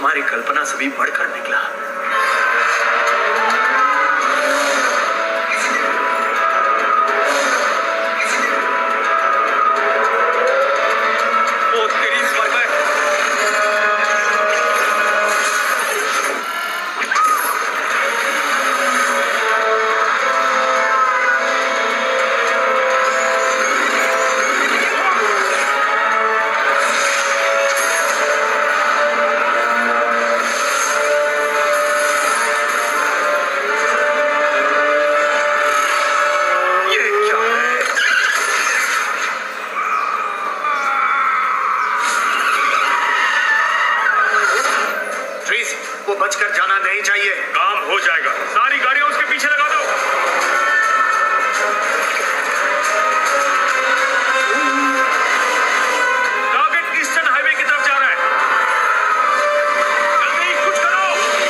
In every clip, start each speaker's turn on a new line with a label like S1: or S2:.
S1: हमारी कल्पना से भी बढ़कर निकला।
S2: वो बचकर जाना नहीं चाहिए।
S3: काम हो जाएगा, सारी गाड़ियां उसके पीछे लगा दो। टारगेट ईस्टर्न हाईवे की तरफ जा रहा है, जल्दी कुछ करो।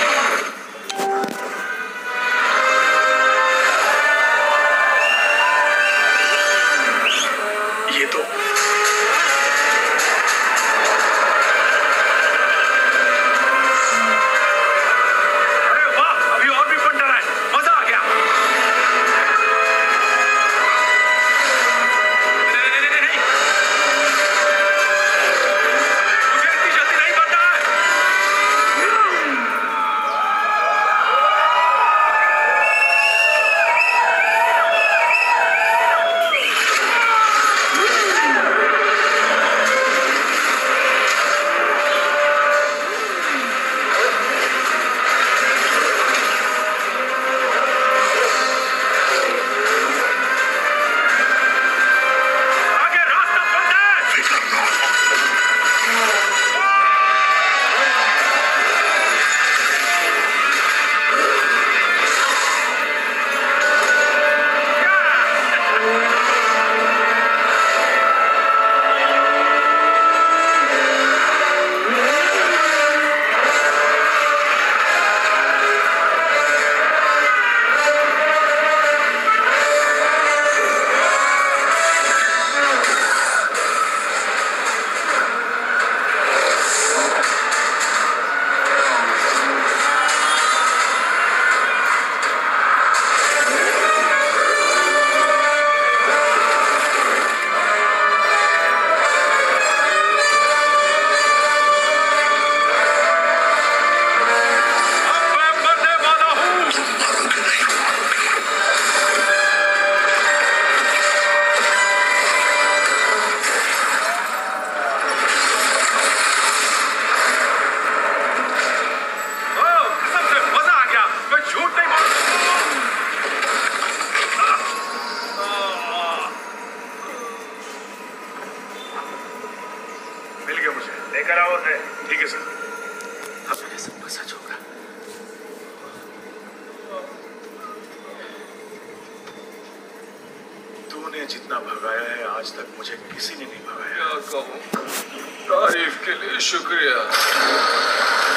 S1: ये तो
S3: मिल गया मुझे, लेकर आओ उसे। ठीक है सर।
S1: अब मेरे सब सच होगा।
S3: तूने जितना भगाया है आज तक मुझे किसी ने नहीं भगाया।
S4: क्या कहूँ, तारीफ के लिए शुक्रिया।